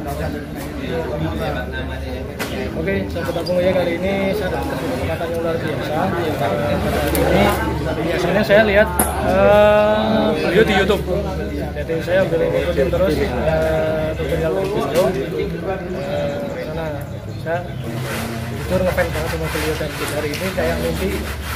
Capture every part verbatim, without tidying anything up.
Oke, sahabat Agung ya, kali ini saya dapat kesempatan yang luar biasa. Kali ini biasanya saya lihat uh, video di YouTube. Jadi saya udah ngikutin terus uh, tutorial video. Uh, karena saya jujur ngefans banget sama beliau, dan hari ini saya mimpi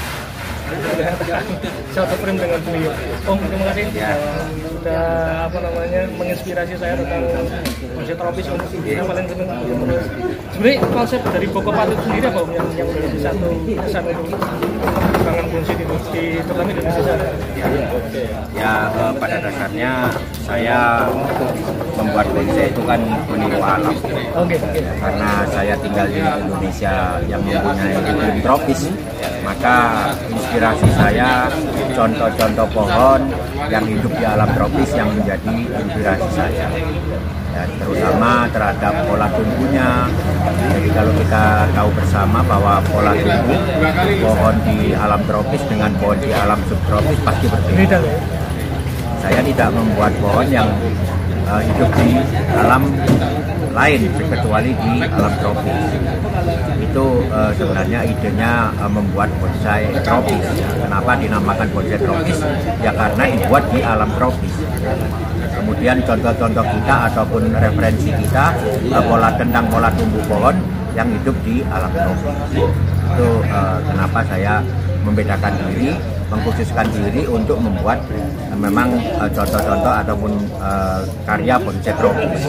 satu frame dengan beliau. Om, terima kasih ya, sudah apa namanya menginspirasi saya tentang konsep tropis. Saya paling senang terus. Sebenarnya konsep dari Boko Patut sendiri apa Om yang yang menjadi satu kesan untuk bangun fungsi di, di terutama di Indonesia? Ya, eh, pada dasarnya saya membuat bonsai itu kan meniru alam. Oke. Okay. Karena saya tinggal di Indonesia yang mempunyai iklim tropis, maka inspirasi saya contoh-contoh pohon yang hidup di alam tropis yang menjadi inspirasi saya. Ya, terutama terhadap pola tumbuhnya. Jadi kalau kita tahu bersama bahwa pola tumbuh pohon di alam tropis dengan pohon di alam subtropis pasti berbeda. Saya tidak membuat pohon yang uh, hidup di alam lain kecuali di alam tropis. Itu uh, sebenarnya idenya uh, membuat bonsai tropis. Kenapa dinamakan bonsai tropis? Ya karena dibuat di alam tropis. Kemudian contoh-contoh kita ataupun referensi kita uh, pola tentang pola tumbuh pohon yang hidup di alam tropis. Itu uh, kenapa saya membedakan diri, mengkhususkan diri untuk membuat uh, memang contoh-contoh uh, ataupun uh, karya bonsai tropis.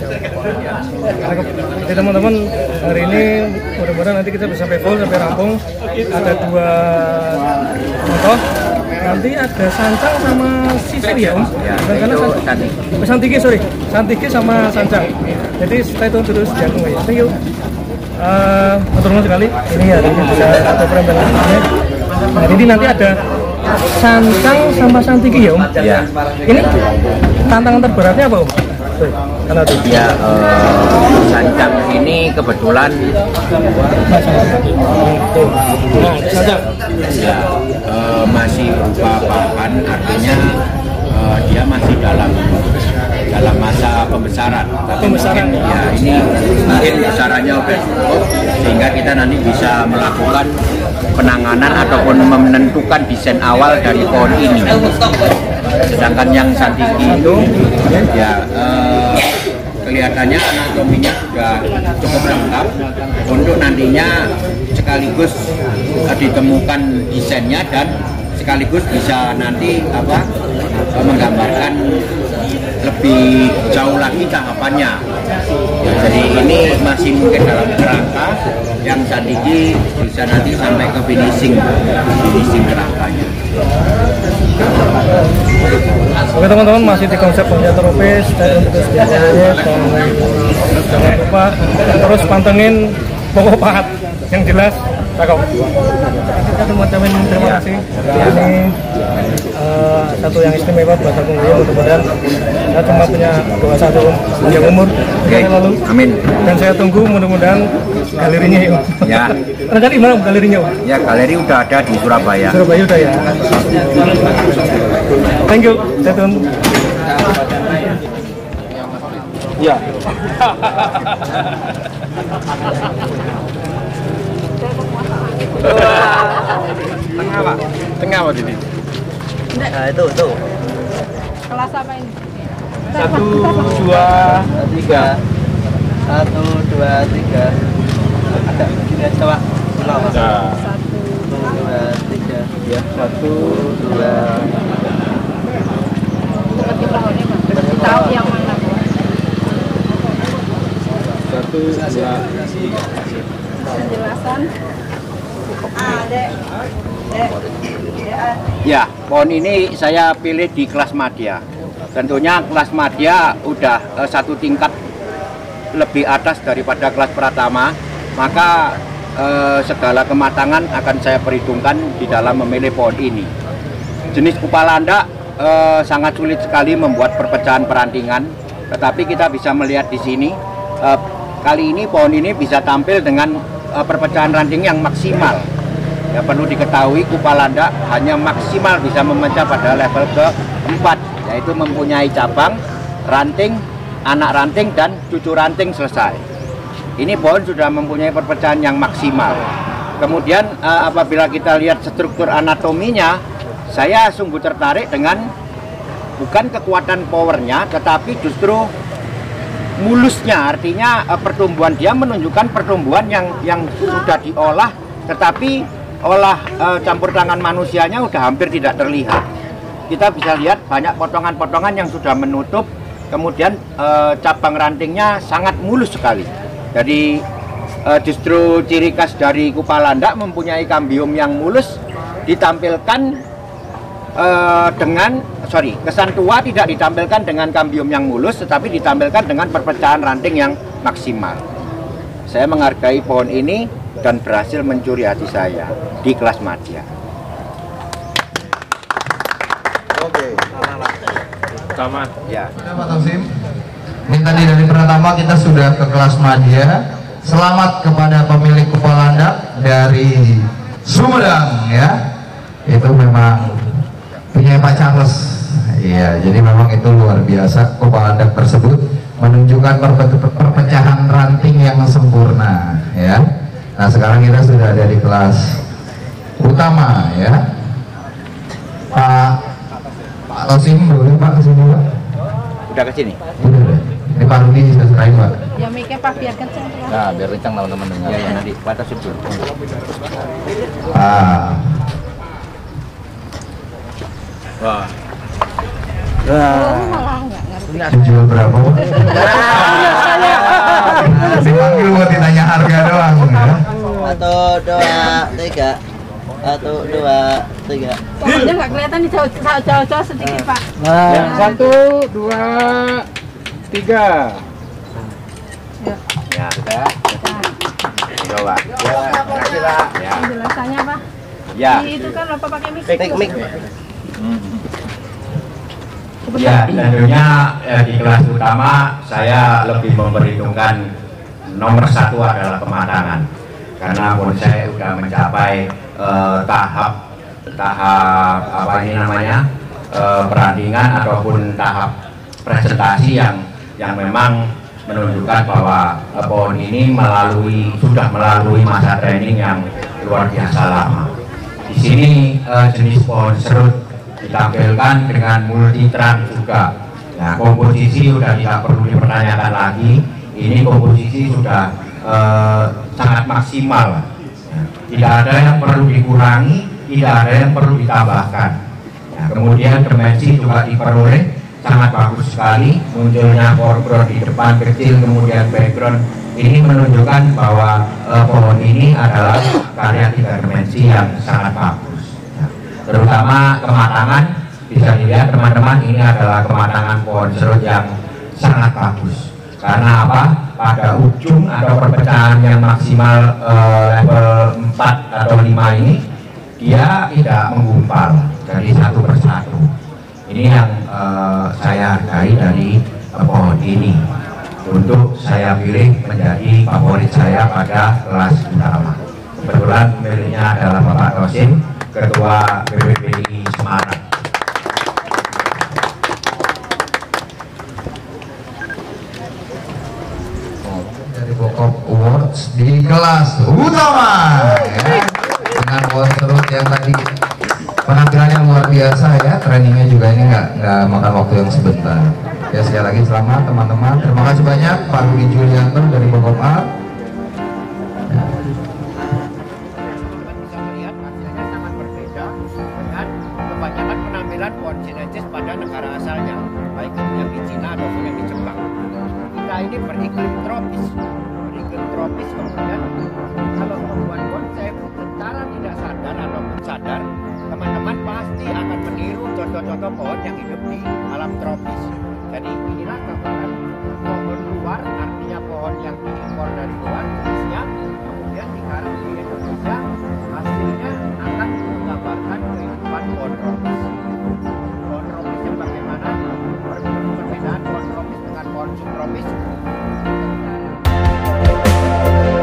Jadi teman-teman, hari ini mudah-mudahan nanti kita bisa sampai full, sampai rampung. Ada dua contoh. Nanti ada sancang sama sisir ya Om? Ya, karena itu santiki. Santiki, sorry. Santiki sama sancang. Jadi stay tune terus di Agung ya. Thank you. Uh, Betul sekali. Ini ya, ini bisa ada frame dengan ini. Nah, ini nanti ada sancang sama santiki ya Om? Ya. Ini tantangan terberatnya apa Om? Sorry, karena tuh. Ya, uh, sancang ini kebetulan nah, sancang. Ya, uh, masih berupa papan, artinya uh, dia masih dalam dalam masa pembesaran. Tapi Pembesaran. mungkin, ya ini mungkin besarannya udah cukup sehingga kita nanti bisa melakukan penanganan ataupun menentukan desain awal dari pohon ini. Sedangkan yang santiki itu ya uh, kelihatannya anatominya sudah cukup lengkap untuk nantinya sekaligus uh, ditemukan desainnya dan sekaligus bisa nanti apa uh, menggambarkan lebih jauh lagi tahapannya. Ya, jadi ini masih mungkin dalam kerangka yang santiki bisa nanti sampai ke finishing finishing kerangkanya. Oke teman-teman, masih di konsep bonsai tropis dan terus biasanya jangan lupa terus pantengin pokok pahat yang jelas cakep. Kita teman-teman terima kasih. Ini uh, satu yang istimewa buat Agung Guyo. Mudah-mudahan saya cuma punya doa satu panjang umur yang lalu. Amin. Dan saya tunggu mudah-mudahan galerinya ya. Ya. Rencana gimana galerinya? Ya, galeri udah ada di Surabaya. Surabaya udah ya. Thank you. Saya tunggu. Ya. Tengah Pak? Tengah Pak Didi? Nah itu, itu Kelas apa ini? Satu, dua, tiga Satu, dua, tiga Ada, gini aja Pak. Satu, dua, tiga Ya, satu, dua Seperti pohonnya Pak. Berarti tahu yang mana Bu? Satu, dua, tiga. Penjelasan. Ah, Dek. Dek. Ya, pohon ini saya pilih di kelas madya. Tentunya kelas madya udah eh, satu tingkat lebih atas daripada kelas pratama, maka eh, segala kematangan akan saya perhitungkan di dalam memilih pohon ini. Jenis kupalanda eh, sangat sulit sekali membuat perpecahan perantingan, tetapi kita bisa melihat di sini eh, kali ini pohon ini bisa tampil dengan eh, perpecahan ranting yang maksimal. Ya, perlu diketahui kupalanda hanya maksimal bisa memecah pada level keempat, yaitu mempunyai cabang, ranting, anak ranting dan cucu ranting selesai. Ini pohon sudah mempunyai perpecahan yang maksimal. Kemudian uh, apabila kita lihat struktur anatominya, saya sungguh tertarik dengan bukan kekuatan powernya, tetapi justru mulusnya. Artinya uh, pertumbuhan dia menunjukkan pertumbuhan yang yang sudah diolah, tetapi olah uh, campur tangan manusianya sudah hampir tidak terlihat. Kita bisa lihat banyak potongan-potongan yang sudah menutup, kemudian uh, cabang rantingnya sangat mulus sekali. Jadi uh, justru ciri khas dari Kupalandak mempunyai kambium yang mulus, ditampilkan uh, dengan sorry kesan tua tidak ditampilkan dengan kambium yang mulus, tetapi ditampilkan dengan perpecahan ranting yang maksimal. Saya menghargai pohon ini dan berhasil mencuri hati saya di kelas madya. Oke. Sama. Ya. Pak Tosim, ini tadi dari pertama kita sudah ke kelas madya. Selamat kepada pemilik Kupalandak dari Sumedang ya. Itu memang punya Pak Charles. Iya, jadi memang itu luar biasa. Kupalandak tersebut menunjukkan perpe perpecahan ranting yang sempurna ya. Nah sekarang kita sudah ada di kelas utama ya. Pak Pak Tosim boleh Pak kesini Pak? Udah ke sini? Udah udah. Ini Pak Rudi bisa serahin Pak. Ya mikir Pak biar kenceng. Nah, biar kencang teman-teman dengar. Ya, ya nanti batas itu. Ah. Wah. Oh, malah nggak ngerti. Dijual berapa Pak? Dipanggil buat ditanya harga doang ya. Satu, dua, tiga. Satu, dua, tiga. Pokoknya nggak kelihatan di jauh-jauh sedikit Pak. Ya, satu, dua, tiga. Ya. Ya, sudah. Nah, Coba. Ya, makasih Pak. Ya. penjelasannya Pak. Ya. Di itu kan apa pakai mic? Mic, mic. Ya, tentunya ya, di kelas utama saya lebih memperhitungkan nomor satu adalah kematangan, karena bonsai sudah mencapai eh, tahap tahap apa ini namanya eh, perandingan ataupun tahap presentasi yang yang memang menunjukkan bahwa eh, pohon ini melalui sudah melalui masa training yang luar biasa lama. Di sini eh, jenis pohon serut ditampilkan dengan multi trunk juga. Nah, komposisi sudah tidak perlu dipertanyakan lagi. Ini komposisi sudah eh, sangat maksimal. Nah, tidak ada yang perlu dikurangi, tidak ada yang perlu ditambahkan. Nah, kemudian dimensi juga diperoleh sangat bagus sekali. Munculnya foreground di depan kecil, kemudian background. Ini menunjukkan bahwa eh, pohon ini adalah karya tiga dimensi yang sangat bagus. Terutama kematangan, bisa dilihat teman-teman, ini adalah kematangan pohon serut yang sangat bagus. Karena apa? Pada ujung atau perpecahan yang maksimal eh, level empat atau lima ini, dia tidak menggumpal jadi satu persatu. Ini yang eh, saya hargai dari eh, pohon ini, untuk saya pilih menjadi favorit saya pada kelas utama. Kebetulan pemiliknya adalah Bapak Tosim, Ketua B P P I Semarang. Dari Bokop Awards di kelas utama ya. Dengan pohon serut yang tadi penampilannya luar biasa ya, trainingnya juga ini nggak nggak makan waktu yang sebentar. Ya sekali lagi selamat teman-teman, terima kasih banyak Pak Rudi Julianto dari Bokop Art. Ya. Bisa melihat hasilnya sangat berbeda dengan kebanyakan penampilan pohon sinecis pada negara asalnya, baik yang di Cina ataupun yang di Jepang. Kita ini beriklim tropis, beriklim tropis. Kemudian kalau membuat konsep secara tidak sadar ataupun sadar, teman-teman pasti akan meniru contoh-contoh pohon yang hidup di alam tropis. Jadi inilah gambaran pohon luar, artinya pohon yang diimpor dari luar, khususnya kemudian digarap di Indonesia, hasilnya akan menggambarkan kehidupan pohon tropis. Pohon tropis yang bagaimana perbedaan pohon tropis dengan pohon subtropis.